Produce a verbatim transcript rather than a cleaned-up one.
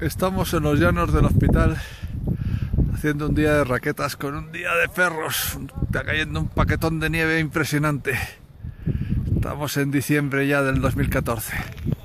Estamos en los llanos del hospital haciendo un día de raquetas con un día de perros. Está cayendo un paquetón de nieve impresionante. Estamos en diciembre ya del dos mil catorce.